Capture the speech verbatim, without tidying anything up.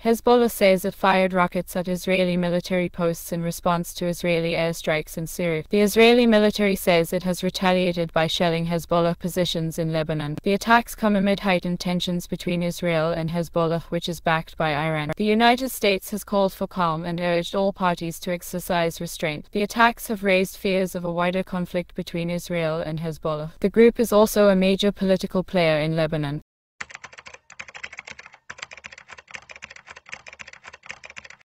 Hezbollah says it fired rockets at Israeli military posts in response to Israeli airstrikes in Syria. The Israeli military says it has retaliated by shelling Hezbollah positions in Lebanon. The attacks come amid heightened tensions between Israel and Hezbollah, which is backed by Iran. The United States has called for calm and urged all parties to exercise restraint. The attacks have raised fears of a wider conflict between Israel and Hezbollah. The group is also a major political player in Lebanon.